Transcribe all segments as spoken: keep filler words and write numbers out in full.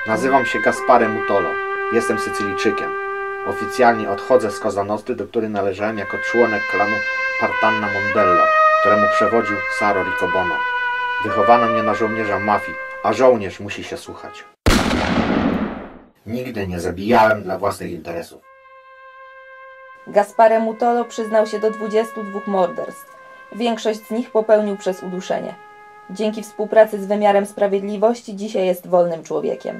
Nazywam się Gaspare Mutolo. Jestem Sycylijczykiem. Oficjalnie odchodzę z Cosa Nostry, do której należałem jako członek klanu Partanna Mondella, któremu przewodził Saro Ricobono. Wychowano mnie na żołnierza mafii, a żołnierz musi się słuchać. Nigdy nie zabijałem dla własnych interesów. Gaspare Mutolo przyznał się do dwudziestu dwóch morderstw. Większość z nich popełnił przez uduszenie. Dzięki współpracy z wymiarem sprawiedliwości dzisiaj jest wolnym człowiekiem.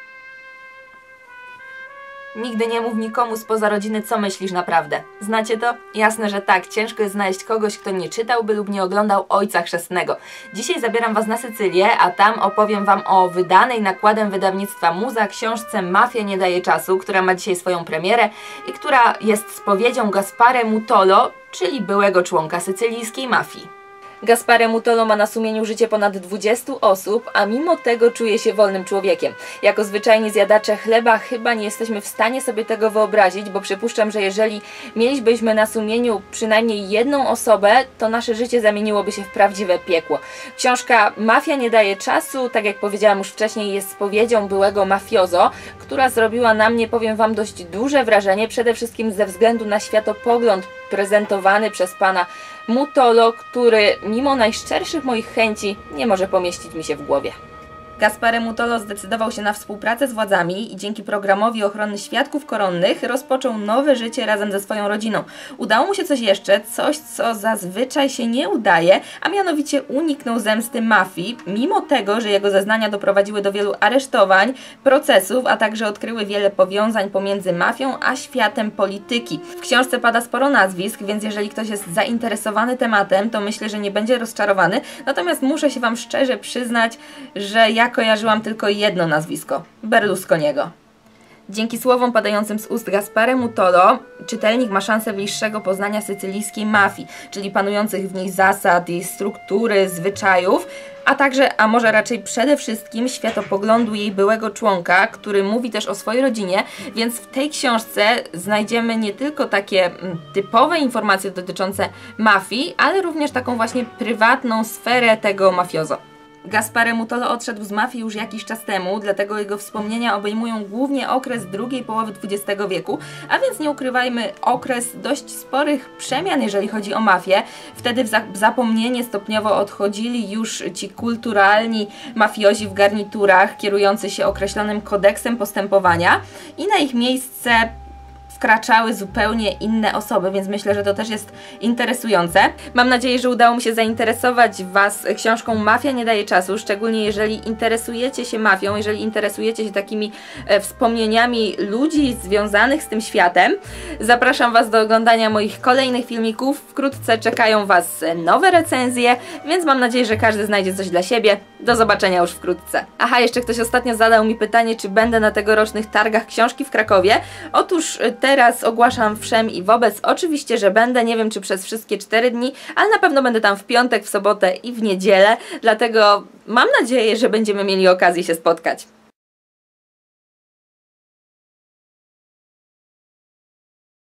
Nigdy nie mów nikomu spoza rodziny, co myślisz naprawdę. Znacie to? Jasne, że tak. Ciężko jest znaleźć kogoś, kto nie czytałby lub nie oglądał Ojca Chrzestnego. Dzisiaj zabieram Was na Sycylię, a tam opowiem Wam o wydanej nakładem wydawnictwa Muza książce Mafia nie daje czasu, która ma dzisiaj swoją premierę i która jest spowiedzią Gaspare Mutolo, czyli byłego członka sycylijskiej mafii. Gaspare Mutolo ma na sumieniu życie ponad dwudziestu osób, a mimo tego czuje się wolnym człowiekiem. Jako zwyczajni zjadacze chleba chyba nie jesteśmy w stanie sobie tego wyobrazić, bo przypuszczam, że jeżeli mielibyśmy na sumieniu przynajmniej jedną osobę, to nasze życie zamieniłoby się w prawdziwe piekło. Książka Mafia nie daje czasu, tak jak powiedziałam już wcześniej, jest spowiedzią byłego mafiozo, która zrobiła na mnie, powiem Wam, dość duże wrażenie, przede wszystkim ze względu na światopogląd prezentowany przez pana Mutolo, który mimo najszczerszych moich chęci nie może pomieścić mi się w głowie. Gaspare Mutolo zdecydował się na współpracę z władzami i dzięki programowi ochrony świadków koronnych rozpoczął nowe życie razem ze swoją rodziną. Udało mu się coś jeszcze, coś co zazwyczaj się nie udaje, a mianowicie uniknął zemsty mafii, mimo tego, że jego zeznania doprowadziły do wielu aresztowań, procesów, a także odkryły wiele powiązań pomiędzy mafią a światem polityki. W książce pada sporo nazwisk, więc jeżeli ktoś jest zainteresowany tematem, to myślę, że nie będzie rozczarowany, natomiast muszę się Wam szczerze przyznać, że ja kojarzyłam tylko jedno nazwisko – Berlusconiego. Dzięki słowom padającym z ust Gaspare Mutolo, czytelnik ma szansę bliższego poznania sycylijskiej mafii, czyli panujących w niej zasad, jej struktury, zwyczajów, a także, a może raczej przede wszystkim, światopoglądu jej byłego członka, który mówi też o swojej rodzinie, więc w tej książce znajdziemy nie tylko takie typowe informacje dotyczące mafii, ale również taką właśnie prywatną sferę tego mafiozo. Gaspare Mutolo odszedł z mafii już jakiś czas temu, dlatego jego wspomnienia obejmują głównie okres drugiej połowy dwudziestego wieku, a więc nie ukrywajmy, okres dość sporych przemian, jeżeli chodzi o mafię. Wtedy w zapomnienie stopniowo odchodzili już ci kulturalni mafiozi w garniturach, kierujący się określonym kodeksem postępowania i na ich miejsce wkraczały zupełnie inne osoby, więc myślę, że to też jest interesujące. Mam nadzieję, że udało mi się zainteresować Was książką Mafia nie daje czasu, szczególnie jeżeli interesujecie się mafią, jeżeli interesujecie się takimi e, wspomnieniami ludzi związanych z tym światem. Zapraszam Was do oglądania moich kolejnych filmików. Wkrótce czekają Was nowe recenzje, więc mam nadzieję, że każdy znajdzie coś dla siebie. Do zobaczenia już wkrótce. Aha, jeszcze ktoś ostatnio zadał mi pytanie, czy będę na tegorocznych targach książki w Krakowie. Otóż teraz ogłaszam wszem i wobec, oczywiście, że będę, nie wiem czy przez wszystkie cztery dni, ale na pewno będę tam w piątek, w sobotę i w niedzielę, dlatego mam nadzieję, że będziemy mieli okazję się spotkać.